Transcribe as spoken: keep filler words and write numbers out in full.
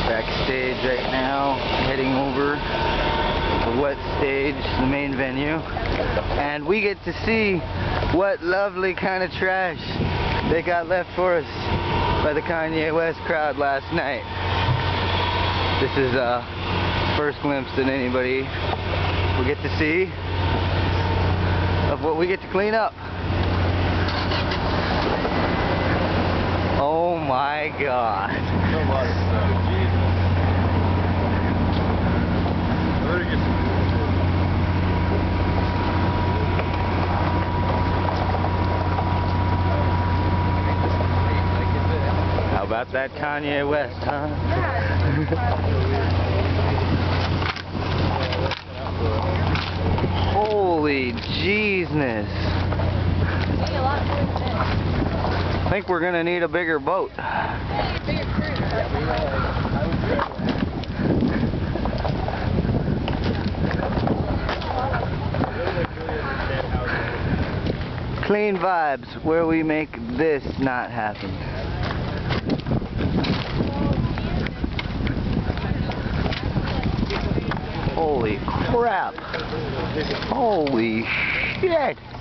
Backstage right now, heading over the wet stage, the main venue, and we get to see what lovely kind of trash they got left for us by the Kanye West crowd last night. This is a first glimpse that anybody will get to see of what we get to clean up. Oh my God. So much stuff. Jesus. How about that Kanye West, huh? Holy jeezness. I think we're gonna need a bigger boat. Clean vibes, where we make this not happen. Holy crap. Holy shit.